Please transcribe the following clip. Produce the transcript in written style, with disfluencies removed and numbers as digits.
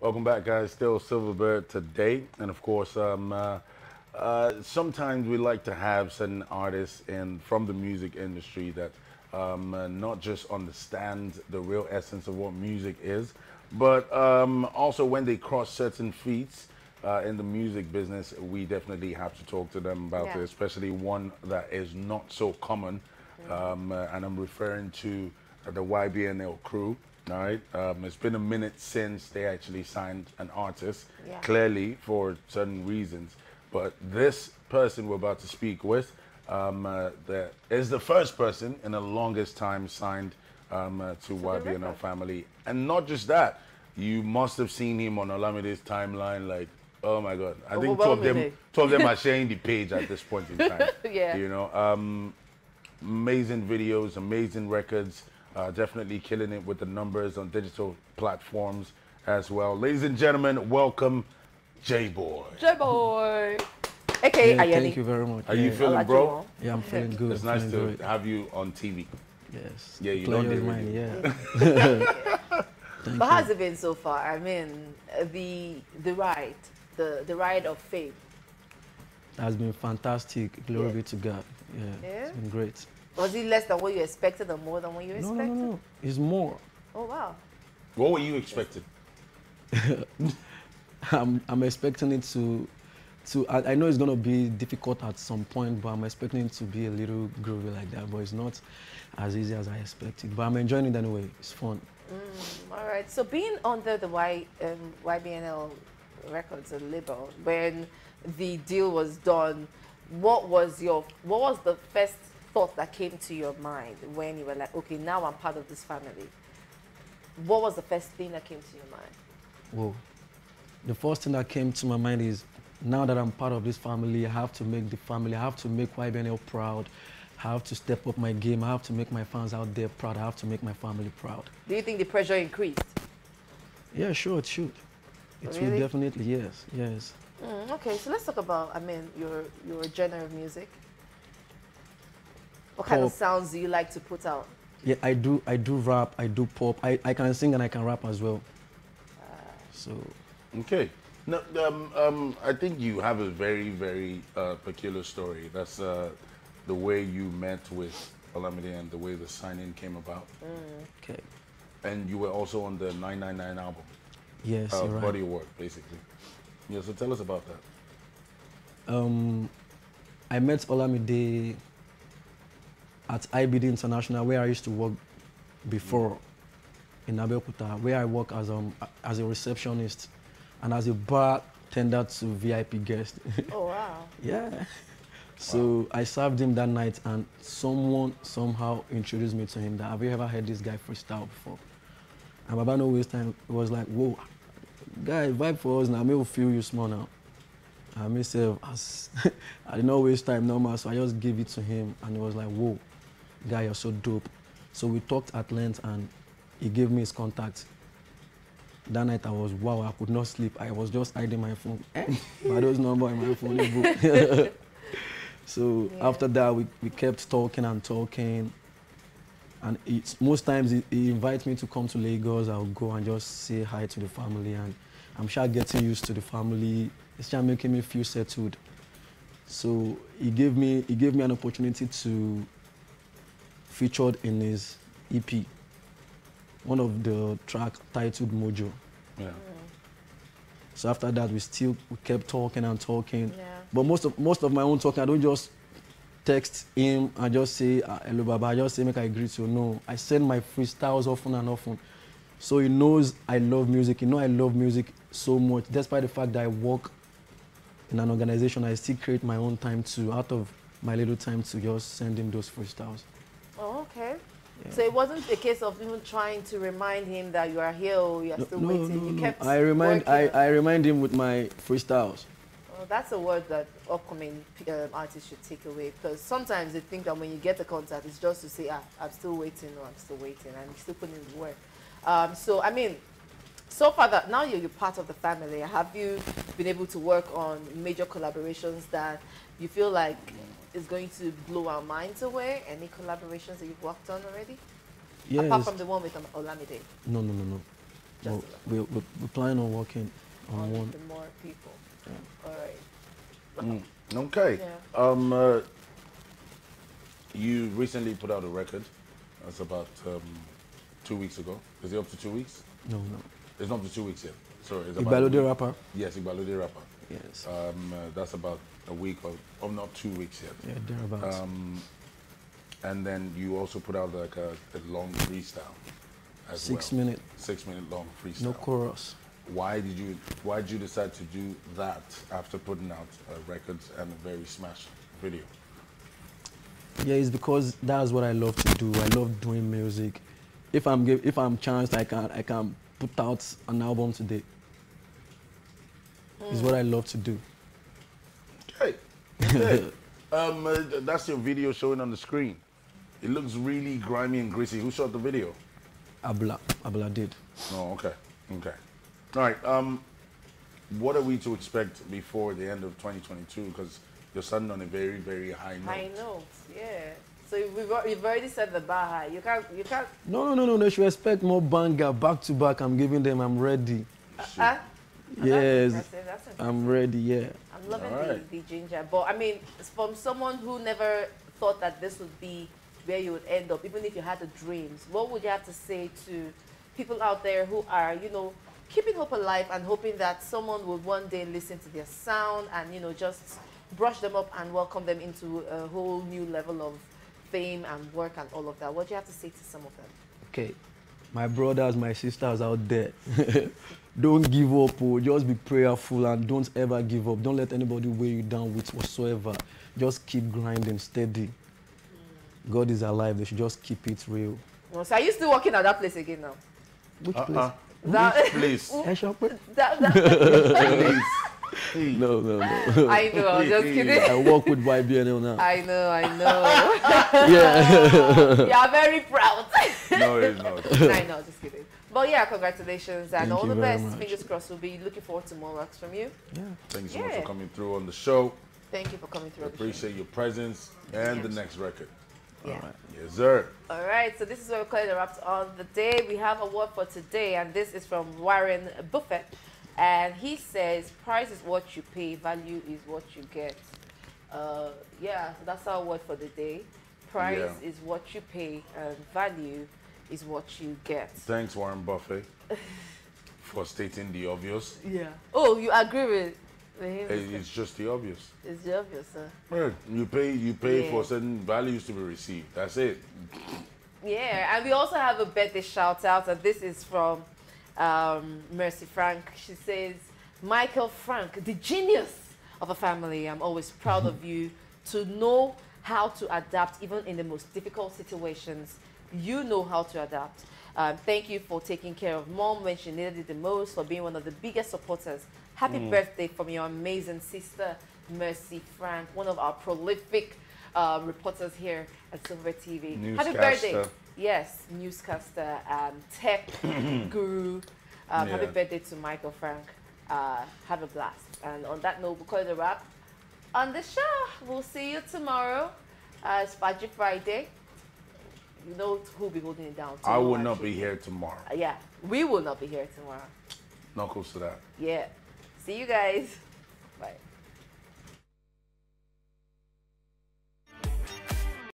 Welcome back, guys. Still Silverbird today, and of course, sometimes we like to have certain artists in from the music industry that not just understand the real essence of what music is, but also when they cross certain feats in the music business, we definitely have to talk to them about it, especially one that is not so common, and I'm referring to the YBNL crew. All right. It's been a minute since they actually signed an artist, clearly for certain reasons. But this person we're about to speak with is the first person in the longest time signed to YBNL family. And not just that, you must have seen him on Olamide's timeline. Like, oh my God. I think two of them are sharing the page at this point in time. You know, amazing videos, amazing records. Definitely killing it with the numbers on digital platforms as well. Ladies and gentlemen, welcome Jayboi. Jayboi. Okay, yeah, thank you very much. Are you feeling, bro? Yeah, I'm feeling good. It's nice to have you on TV. Yes. Yeah, you don't do mine, yeah. But how's it been so far? I mean, the ride of fame. Has been fantastic. Glory be to God. Yeah, it's been great. Was it less than what you expected or more than what you expected? No. It's more. Oh, wow. What were you expecting? I'm expecting it to I know it's going to be difficult at some point, but I'm expecting it to be a little groovy like that. But it's not as easy as I expected. But I'm enjoying it anyway. It's fun. All right. So being under the YBNL Records label, when the deal was done, what was the first thought that came to your mind when you were like, okay, now I'm part of this family? What was the first thing that came to your mind? Whoa. The first thing that came to my mind is, now that I'm part of this family, I have to make the family, I have to make YBNL proud. I have to step up my game. I have to make my fans out there proud. I have to make my family proud. Do you think the pressure increased? Yeah, sure, it should. It will definitely, yes. Okay, so let's talk about, I mean, your genre of music. What kind of sounds do you like to put out? Yeah, I do rap, I do pop. I can sing and I can rap as well. So. Okay. Now, I think you have a very, very peculiar story. That's the way you met with Olamide and the way the signing came about. Okay. And you were also on the 999 album. Yes, you're right. Body of work, basically. Yeah, so tell us about that. I met Olamide at IBD International, where I used to work before in Abeokuta, where I work as a receptionist and as a bartender to VIP guests. Oh, wow. Yeah. So I served him that night, and someone somehow introduced me to him that, have you ever heard this guy freestyle before? And about no waste time, it was like, whoa, guy, vibe for us now, I will feel you small now. I myself, I did not waste time no more, so I just gave it to him, and it was like, whoa, guy, you're so dope. So we talked at length, and he gave me his contact. That night I was, wow, I could not sleep. I was just hiding my phone. But those number in my phone. So after that, we kept talking and talking. And most times he invites me to come to Lagos. I'll go and just say hi to the family. And I'm sure getting used to the family. It's just making me feel settled. So he gave me an opportunity to feature in his EP. One of the track titled Mojo. Yeah. So after that, we kept talking and talking. Yeah. But most of my own talking, I don't just text him and just say, hello, Baba. I just say, make I greet you. No, I send my freestyles often and often. So he knows I love music. He knows I love music so much. Despite the fact that I work in an organization, I still create my own time out of my little time to just send him those freestyles. Oh, okay. Yeah. So it wasn't a case of even trying to remind him that you are here or you are still waiting. You kept I remind him with my freestyles. Well, that's a word that upcoming artists should take away, because sometimes they think that when you get a contact, it's just to say, I'm still waiting, or I'm still waiting, and you're still putting in the work. So, I mean, so far that now you're part of the family, have you been able to work on major collaborations that you feel like is going to blow our minds away? Any collaborations that you've worked on already? Yes. Apart from the one with Olamide? No. Well, we're planning on working on one. The more people. Yeah. All right. Okay. Yeah. You recently put out a record. That's about 2 weeks ago. Is it up to 2 weeks? No. It's not up to 2 weeks yet. Sorry. It's Ibalode rapper. Yes, Ibalode rapper. Yes. That's about a week or not 2 weeks yet. Yeah, thereabouts. And then you also put out like a long freestyle as 6 well. minute. 6 minute long freestyle. No chorus. Why did you decide to do that after putting out records and a very smash video? Yeah, it's because that's what I love to do. I love doing music. If I'm chanced, I can put out an album today. It's what I love to do. Okay. That's your video showing on the screen. It looks really grimy and gritty. Who shot the video? Abla did. Oh, okay. Okay. All right. What are we to expect before the end of 2022? Because you're starting on a very, very high note. High note, yeah. So you've already set the bar high. You can't. No. They should expect more banger back to back. I'm giving them. I'm ready. Yes, That's impressive. I'm ready. Yeah. I'm loving Alright. the ginger. But I mean, from someone who never thought that this would be where you would end up, even if you had the dreams, what would you have to say to people out there who are, keeping hope alive and hoping that someone would one day listen to their sound and, just brush them up and welcome them into a whole new level of fame and work and all of that? What do you have to say to some of them? Okay, my brothers, my sisters out there, don't give up. Oh. Just be prayerful and don't ever give up. Don't let anybody weigh you down with whatsoever. Just keep grinding steady. God is alive. They should just keep it real. Oh, so are you still working at that place again now? Which place? That, Please. that, Please. No. I know, I'm just kidding. I work with YBNL now. I know. Yeah. You are very proud. No, it's not. I know, just kidding. But yeah, congratulations and Thank all you the very best. much. Fingers crossed. We'll be looking forward to more works from you. Yeah. Thank you so much Yeah. for coming through on the show. Thank you for coming through. Appreciate your presence and the next record. Yeah. All right. Yes, sir. All right, so this is where we call it a wrap on the day. We have a word for today, and this is from Warren Buffett. And he says, price is what you pay, value is what you get. Yeah, so that's our word for the day. Price is what you pay, and value is what you get. Thanks, Warren Buffett, for stating the obvious. Yeah. Oh, you agree with him? It's just the obvious. It's the obvious, sir. Yeah, you pay Yeah. for certain values to be received. That's it. Yeah, and we also have a birthday shout out, and this is from Mercy Frank. She says, Michael Frank, the genius of a family. I'm always proud of you to know how to adapt even in the most difficult situations. You know how to adapt. Thank you for taking care of mom when she needed it the most, for being one of the biggest supporters. Happy birthday from your amazing sister, Mercy Frank, one of our prolific reporters here at Silverbird TV. Happy birthday. Yes, newscaster, tech guru. Happy birthday to Michael Frank. Have a blast. And on that note, we'll call it a wrap on the show. We'll see you tomorrow. It's Fajr Friday. You know who will be holding it down. I will not be here tomorrow. Yeah, we will not be here tomorrow. Knuckles to that. Yeah. See you guys. Bye.